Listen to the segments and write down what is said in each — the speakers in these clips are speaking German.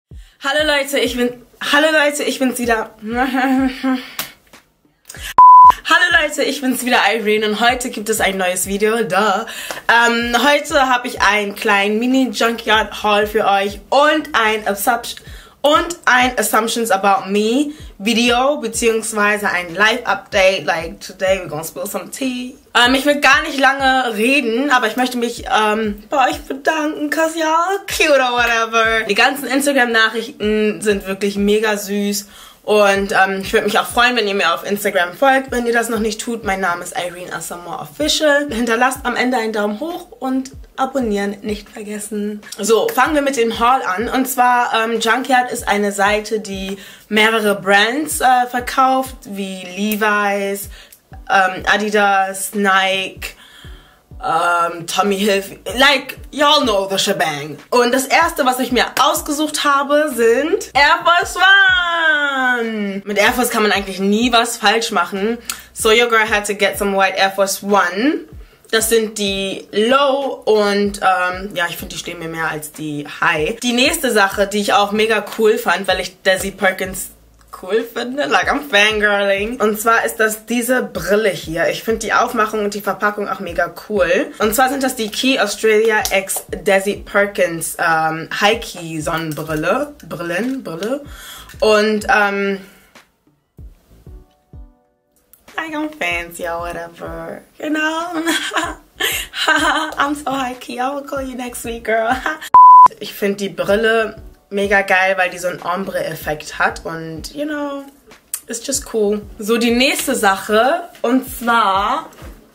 Hallo Leute, ich bin's wieder. Hallo Leute, ich bin's wieder, Irene, und heute gibt es ein neues Video. Heute habe ich einen kleinen Mini-Junkyard-Haul für euch und ein Assumptions About Me Video, beziehungsweise ein Live-Update, like today we're gonna spill some tea. Ich will gar nicht lange reden, aber ich möchte mich bei euch bedanken, cause y'all cute or whatever. Die ganzen Instagram-Nachrichten sind wirklich mega süß. Und ich würde mich auch freuen, wenn ihr mir auf Instagram folgt. Wenn ihr das noch nicht tut, mein Name ist Irene Asamoah Official. Hinterlasst am Ende einen Daumen hoch und abonnieren nicht vergessen. So, fangen wir mit dem Haul an. Und zwar, Junkyard ist eine Seite, die mehrere Brands verkauft, wie Levi's, Adidas, Nike, Tommy Hilfiger, like, y'all know the shebang. Und das erste, was ich mir ausgesucht habe, sind Air Force One. Mit Air Force kann man eigentlich nie was falsch machen. So your girl had to get some white Air Force One. Das sind die Low und ja, ich finde, die stehen mir mehr als die High. Die nächste Sache, die ich auch mega cool fand, weil ich Desi Perkins cool finde, like I'm fangirling. Und zwar ist das diese Brille hier. Ich finde die Aufmachung und die Verpackung auch mega cool. Und zwar sind das die Key Australia X Desi Perkins High Key Sonnenbrille. Brille. Und like I'm fancy or whatever, you know? I'm so high key, I will call you next week, girl. Ich finde die Brille mega geil, weil die so einen Ombre-Effekt hat und, you know, it's just cool. So, die nächste Sache, und zwar,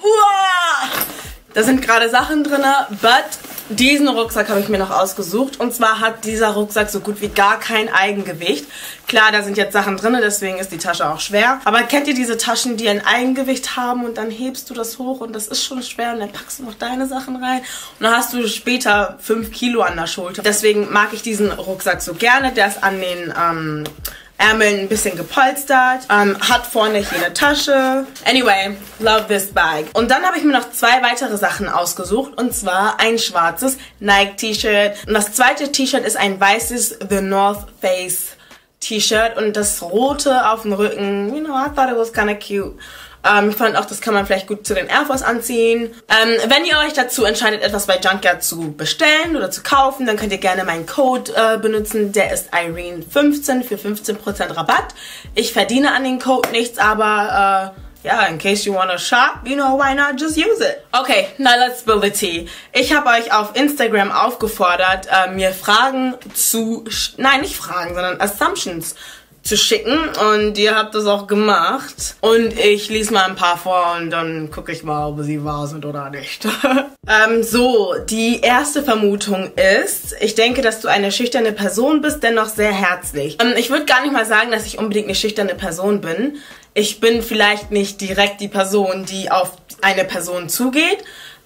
da sind gerade Sachen drin, but diesen Rucksack habe ich mir noch ausgesucht. Und zwar hat dieser Rucksack so gut wie gar kein Eigengewicht. Klar, da sind jetzt Sachen drin, deswegen ist die Tasche auch schwer. Aber kennt ihr diese Taschen, die ein Eigengewicht haben und dann hebst du das hoch und das ist schon schwer und dann packst du noch deine Sachen rein und dann hast du später 5 Kilo an der Schulter. Deswegen mag ich diesen Rucksack so gerne. Der ist an den Ärmeln ein bisschen gepolstert, hat vorne hier eine Tasche. Anyway, love this bag. Und dann habe ich mir noch 2 weitere Sachen ausgesucht, und zwar ein schwarzes Nike-T-Shirt. Und das zweite T-Shirt ist ein weißes The North Face T-Shirt und das rote auf dem Rücken, you know, I thought it was kinda cute. Ich fand auch, das kann man vielleicht gut zu den Air Force anziehen. Wenn ihr euch dazu entscheidet, etwas bei Junkyard zu bestellen oder zu kaufen, dann könnt ihr gerne meinen Code benutzen. Der ist Irene15 für 15% Rabatt. Ich verdiene an den Code nichts, aber ja, in case you wanna shop, you know, why not just use it? Okay, now let's spill the tea. Ich habe euch auf Instagram aufgefordert, mir Fragen zu, nein, nicht Fragen, sondern Assumptions zu schicken, und ihr habt das auch gemacht. Und ich lese mal ein paar vor und dann gucke ich mal, ob sie wahr sind oder nicht. So, die erste Vermutung ist, ich denke, dass du eine schüchterne Person bist, dennoch sehr herzlich. Ich würde gar nicht mal sagen, dass ich unbedingt eine schüchterne Person bin. Ich bin vielleicht nicht direkt die Person, die auf eine Person zugeht,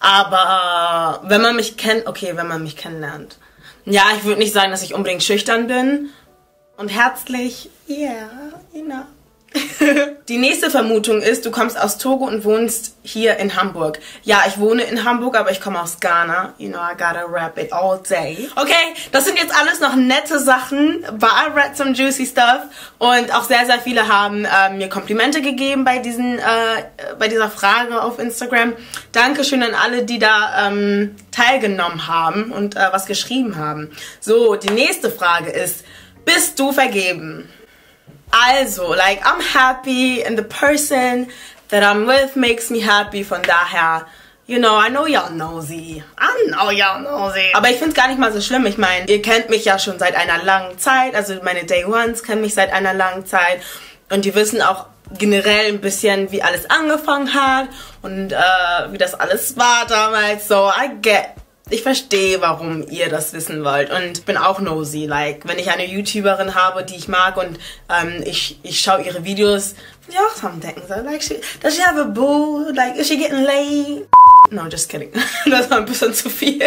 aber wenn man mich kennt, okay, wenn man mich kennenlernt. Ja, ich würde nicht sagen, dass ich unbedingt schüchtern bin. Und herzlich, yeah, you know. Die nächste Vermutung ist, du kommst aus Togo und wohnst hier in Hamburg. Ja, ich wohne in Hamburg, aber ich komme aus Ghana. You know, I gotta rap it all day. Okay, das sind jetzt alles noch nette Sachen, but I read some juicy stuff. Und auch sehr, sehr viele haben mir Komplimente gegeben bei dieser Frage auf Instagram. Dankeschön an alle, die da teilgenommen haben und was geschrieben haben. So, die nächste Frage ist, bist du vergeben? Also, like, I'm happy and the person that I'm with makes me happy. Von daher, you know, I know y'all nosy. I know y'all nosy. Aber ich find's gar nicht mal so schlimm. Ich meine, ihr kennt mich ja schon seit einer langen Zeit. Also meine Day Ones kennen mich seit einer langen Zeit. Und die wissen auch generell ein bisschen, wie alles angefangen hat. Und wie das alles war damals. So, ich verstehe, warum ihr das wissen wollt, und bin auch nosy. Like, wenn ich eine YouTuberin habe, die ich mag, und ich schaue ihre Videos, ja, auch so am Denken, so, like, does she have a boo? Like, is she getting laid? No, just kidding. Das war ein bisschen zu viel.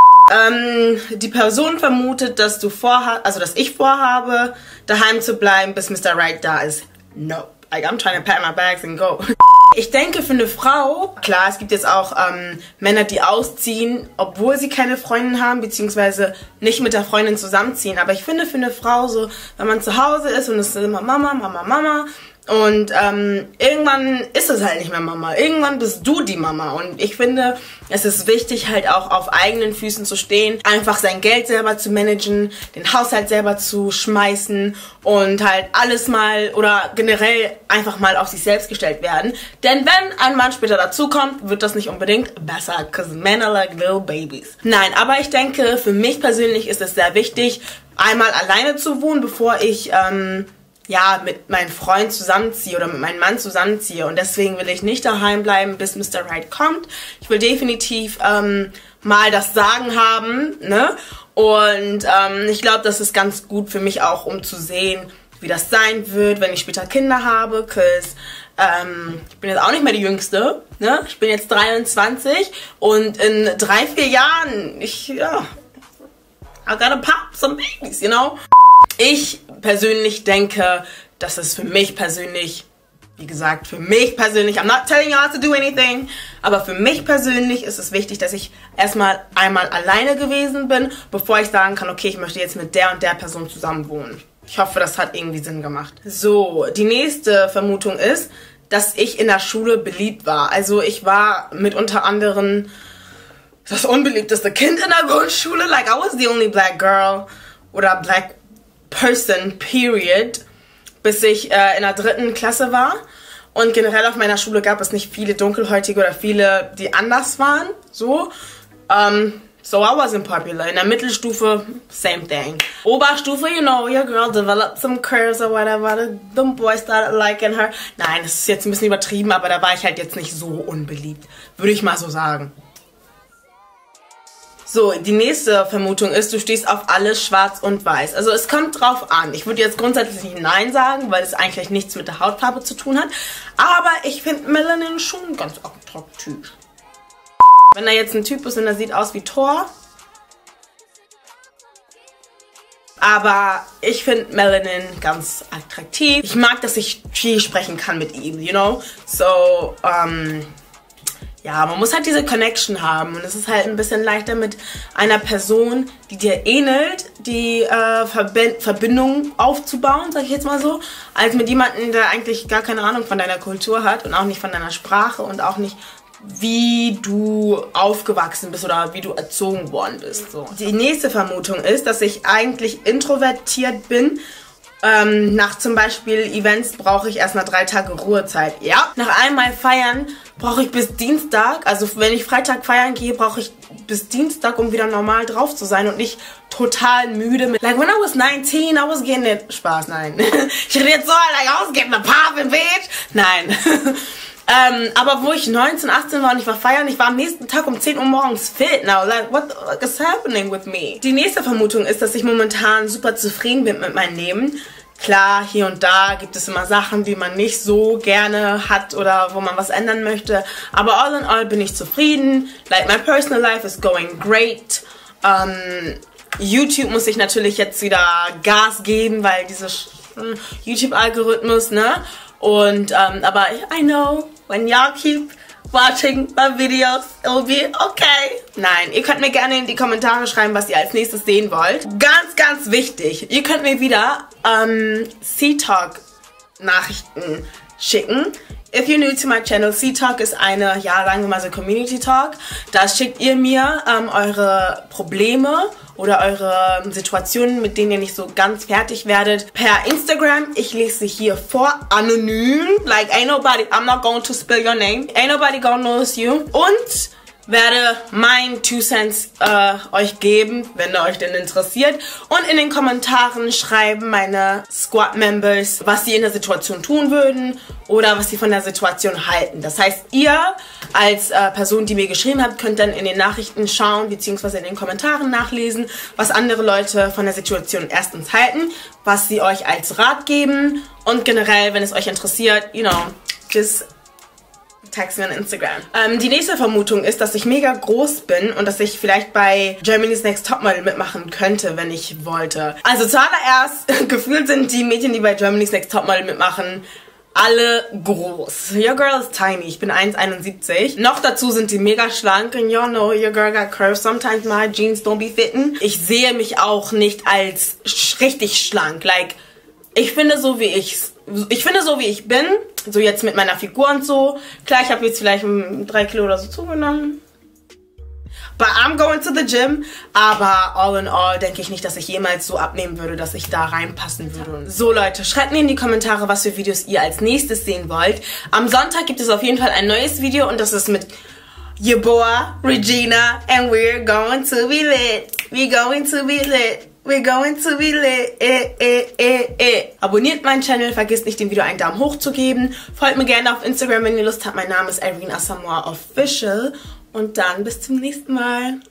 Die Person vermutet, dass ich vorhabe, daheim zu bleiben, bis Mr. Right da ist. No. Like, I'm trying to pack my bags and go. ich denke für eine Frau, klar, es gibt jetzt auch Männer, die ausziehen, obwohl sie keine Freundin haben, beziehungsweise nicht mit der Freundin zusammenziehen. Aber ich finde für eine Frau so, wenn man zu Hause ist und es ist immer Mama, Mama, Mama, und irgendwann ist es halt nicht mehr Mama. Irgendwann bist du die Mama. Und ich finde, es ist wichtig, halt auch auf eigenen Füßen zu stehen. Einfach sein Geld selber zu managen, den Haushalt selber zu schmeißen und halt alles mal oder generell einfach mal auf sich selbst gestellt werden. Denn wenn ein Mann später dazukommt, wird das nicht unbedingt besser. Because men are like little babies. Nein, aber ich denke, für mich persönlich ist es sehr wichtig, einmal alleine zu wohnen, bevor ich ja, mit meinem Freund zusammenziehe oder mit meinem Mann zusammenziehe. Und deswegen will ich nicht daheim bleiben, bis Mr. Right kommt. Ich will definitiv mal das Sagen haben, ne? Und ich glaube, das ist ganz gut für mich auch, um zu sehen, wie das sein wird, wenn ich später Kinder habe. Cause ich bin jetzt auch nicht mehr die Jüngste, ne? Ich bin jetzt 23 und in 3-4 Jahren, I gotta pop some babies, you know? Ich persönlich denke, dass es für mich persönlich, wie gesagt, für mich persönlich, I'm not telling you how to do anything, aber für mich persönlich ist es wichtig, dass ich erstmal einmal alleine gewesen bin, bevor ich sagen kann, okay, ich möchte jetzt mit der und der Person zusammen wohnen. Ich hoffe, das hat irgendwie Sinn gemacht. So, die nächste Vermutung ist, dass ich in der Schule beliebt war. Also ich war mit unter anderem das unbeliebteste Kind in der Grundschule. Like, I was the only black girl oder black person, period, bis ich in der 3. Klasse war. Und generell auf meiner Schule gab es nicht viele Dunkelhäutige oder viele, die anders waren. So, so I wasn't popular. In der Mittelstufe, same thing. Oberstufe, you know, your girl developed some curves or whatever. The boys started liking her. Nein, das ist jetzt ein bisschen übertrieben, aber da war ich halt jetzt nicht so unbeliebt. Würde ich mal so sagen. So, die nächste Vermutung ist, du stehst auf alles schwarz und weiß. Also es kommt drauf an. Ich würde jetzt grundsätzlich nicht Nein sagen, weil es eigentlich nichts mit der Hautfarbe zu tun hat. Aber ich finde Melanin schon ganz attraktiv. Wenn da jetzt ein Typ ist und er sieht aus wie Thor. Aber ich finde Melanin ganz attraktiv. Ich mag, dass ich viel sprechen kann mit ihm, you know? So, ja, man muss halt diese Connection haben und es ist halt ein bisschen leichter mit einer Person, die dir ähnelt, die Verbindung aufzubauen, sag ich jetzt mal so, als mit jemandem, der eigentlich gar keine Ahnung von deiner Kultur hat und auch nicht von deiner Sprache und auch nicht, wie du aufgewachsen bist oder wie du erzogen worden bist. So. Die nächste Vermutung ist, dass ich eigentlich introvertiert bin. Nach zum Beispiel Events brauche ich erst mal 3 Tage Ruhezeit. Ja. Nach einmal feiern brauche ich bis Dienstag, also wenn ich Freitag feiern gehe, brauche ich bis Dienstag, um wieder normal drauf zu sein und nicht total müde mit. Like when I was 19, I was getting it. Spaß, nein. Ich rede jetzt so, like I was getting a poppin' bitch. Nein. Aber wo ich 19, 18 war und ich war feiern, ich war am nächsten Tag um 10 Uhr morgens fit. Now, like, what is happening with me? Die nächste Vermutung ist, dass ich momentan super zufrieden bin mit meinem Leben. Klar, hier und da gibt es immer Sachen, die man nicht so gerne hat oder wo man was ändern möchte. Aber all in all bin ich zufrieden. Like, my personal life is going great. YouTube muss ich natürlich jetzt wieder Gas geben, weil dieses YouTube-Algorithmus, ne? Und, aber I know, when y'all keep watching my videos, it'll be okay. Nein, ihr könnt mir gerne in die Kommentare schreiben, was ihr als nächstes sehen wollt. Ganz, ganz wichtig, ihr könnt mir wieder C-Talk Nachrichten schicken. If you're new to my channel, C-Talk ist eine, ja, sagen wir mal so Community Talk. Da schickt ihr mir eure Probleme oder eure Situationen, mit denen ihr nicht so ganz fertig werdet, per Instagram. Ich lese sie hier vor, anonym. Like, ain't nobody, I'm not going to spill your name. Ain't nobody gonna notice you. Und werde mein 2 Cents euch geben, wenn ihr euch denn interessiert. Und in den Kommentaren schreiben meine Squad-Members, was sie in der Situation tun würden oder was sie von der Situation halten. Das heißt, ihr als Person, die mir geschrieben habt, könnt dann in den Nachrichten schauen, beziehungsweise in den Kommentaren nachlesen, was andere Leute von der Situation erstens halten, was sie euch als Rat geben und generell, wenn es euch interessiert, you know, just text mir an Instagram. Die nächste Vermutung ist, dass ich mega groß bin und dass ich vielleicht bei Germany's Next Topmodel mitmachen könnte, wenn ich wollte. Also zuallererst, gefühlt sind die Mädchen, die bei Germany's Next Topmodel mitmachen, alle groß. Your girl is tiny. Ich bin 1,71. Noch dazu sind die mega schlank. And y'all know your girl got curves. Sometimes my jeans don't be fitting. Ich sehe mich auch nicht als richtig schlank. Like, ich finde so wie ich bin. So jetzt mit meiner Figur und so. Klar, ich habe jetzt vielleicht 3 Kilo oder so zugenommen. But I'm going to the gym. Aber all in all denke ich nicht, dass ich jemals so abnehmen würde, dass ich da reinpassen würde. So Leute, schreibt mir in die Kommentare, was für Videos ihr als nächstes sehen wollt. Am Sonntag gibt es auf jeden Fall ein neues Video und das ist mit your boy, Regina. And we're going to be lit. We're going to be lit. We're going to be lit. Abonniert meinen Channel, vergesst nicht dem Video einen Daumen hoch zu geben. Folgt mir gerne auf Instagram, wenn ihr Lust habt. Mein Name ist Irene Asamoah Official. Und dann bis zum nächsten Mal.